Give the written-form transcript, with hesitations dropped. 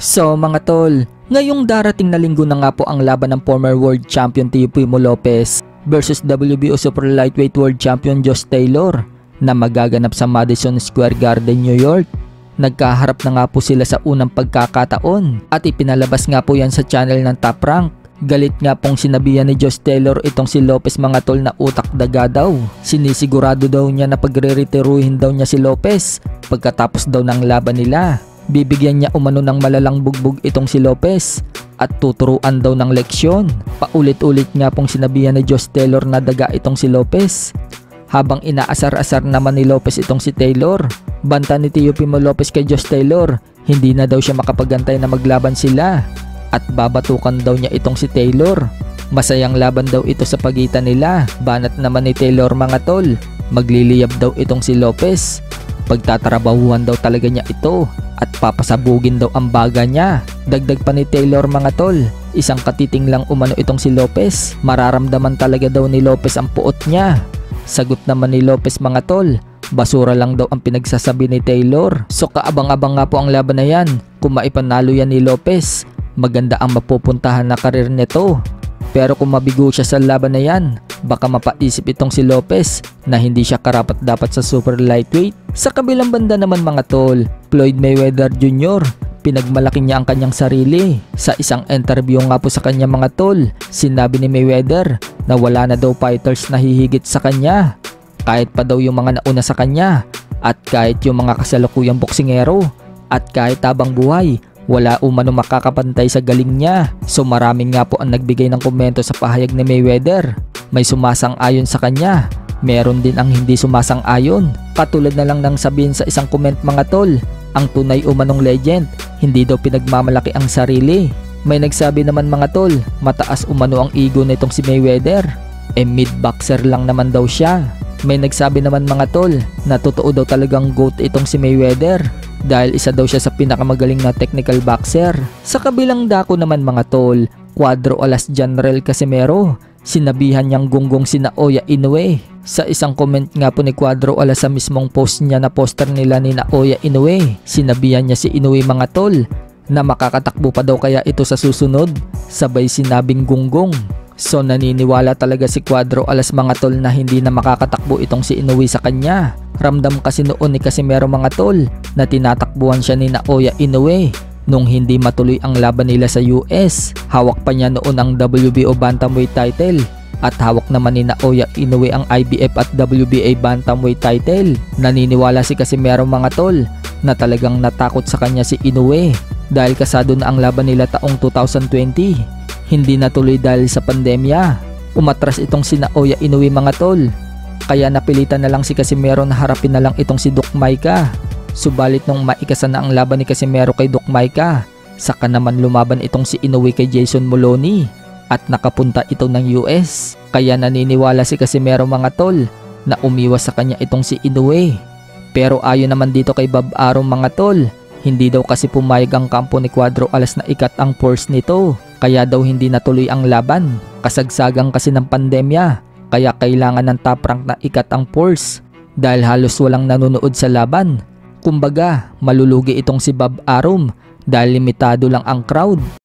So mga tol, ngayong darating na linggo na nga po ang laban ng former World Champion Teofimo Lopez versus WBO Super Lightweight World Champion Josh Taylor na magaganap sa Madison Square Garden, New York. Nagkaharap na nga po sila sa unang pagkakataon at ipinalabas nga po yan sa channel ng Top Rank. Galit nga pong sinabihan ni Josh Taylor itong si Lopez mga tol na utak daga daw. Sinisigurado daw niya na pagre-retiruhin daw niya si Lopez pagkatapos daw ng laban nila. Bibigyan niya umano ng malalang bugbog itong si Lopez at tuturuan daw ng leksyon. Paulit-ulit nga pong sinabihan ni Josh Taylor na daga itong si Lopez. Habang inaasar-asar naman ni Lopez itong si Taylor, banta ni Teofimo Lopez kay Josh Taylor, hindi na daw siya makapagantay na maglaban sila at babatukan daw niya itong si Taylor. Masayang laban daw ito sa pagitan nila. Banat naman ni Taylor mga tol, magliliyab daw itong si Lopez. Pagtatrabahuhan daw talaga niya ito at papasabugin daw ang baga niya. Dagdag pa ni Taylor mga tol, isang katiting lang umano itong si Lopez. Mararamdaman talaga daw ni Lopez ang puot niya. Sagot naman ni Lopez mga tol, basura lang daw ang pinagsasabi ni Taylor. So kaabang-abang nga po ang laban na yan. Kung maipanalo yan ni Lopez, maganda ang mapupuntahan na karir nito. Pero kung mabigo siya sa laban na yan, baka mapaisip itong si Lopez na hindi siya karapat dapat sa super lightweight. Sa kabilang banda naman mga tol, Floyd Mayweather Jr., pinagmalaki niya ang kanyang sarili. Sa isang interview nga po sa kanya mga tol, sinabi ni Mayweather na wala na daw fighters na hihigit sa kanya. Kahit pa daw yung mga nauna sa kanya at kahit yung mga kasalukuyang boksingero at kahit habang buhay, wala umano makakapantay sa galing niya. So maraming nga po ang nagbigay ng komento sa pahayag ni Mayweather. May sumasang-ayon sa kanya, meron din ang hindi sumasang-ayon. Katulad na lang ng sabihin sa isang comment mga tol, ang tunay umanong legend, hindi daw pinagmamalaki ang sarili. May nagsabi naman mga tol, mataas umano ang ego nitong si Mayweather. Mid-boxer lang naman daw siya. May nagsabi naman mga tol, na totoo daw talagang GOAT itong si Mayweather dahil isa daw siya sa pinakamagaling na technical boxer. Sa kabilang dako naman mga tol, Cuadro Alas General Casimero, sinabihan niyang gunggong si Naoya Inoue. Sa isang comment nga po ni Cuadro Alas sa mismong post niya na poster nila ni Naoya Inoue, sinabihan niya si Inoue mga tol na makakatakbo pa daw kaya ito sa susunod, sabay sinabing gunggong. So naniniwala talaga si Cuadro Alas mga tol na hindi na makakatakbo itong si Inoue sa kanya. Ramdam kasi noon ni Casimero mga tol na tinatakbuhan siya ni Naoya Inoue nung hindi matuloy ang laban nila sa US. Hawak pa niya noon ang WBO Bantamweight title at hawak naman ni Naoya Inoue ang IBF at WBA Bantamweight title. Naniniwala si Casimero mga tol na talagang natakot sa kanya si Inoue dahil kasado na ang laban nila taong 2020. Hindi natuloy dahil sa pandemya. Umatras itong si Naoya Inoue mga tol, kaya napilitan na lang si Casimero na harapin na lang itong si Doc Maika. Subalit nung maikasa na ang laban ni Casimero kay Doc Maika, saka naman lumaban itong si Inoue kay Jason Moloney at nakapunta ito ng US. Kaya naniniwala si Casimero mga tol na umiwas sa kanya itong si Inoue. Pero ayon naman dito kay Bob Arum mga tol, hindi daw kasi pumayag ang kampo ni Cuadro Alas na ikat ang force nito. Kaya daw hindi natuloy ang laban. Kasagsagang kasi ng pandemya, kaya kailangan ng Top Rank na ikat ang force dahil halos walang nanonood sa laban. Kumbaga, malulugi itong si Bob Arum dahil limitado lang ang crowd.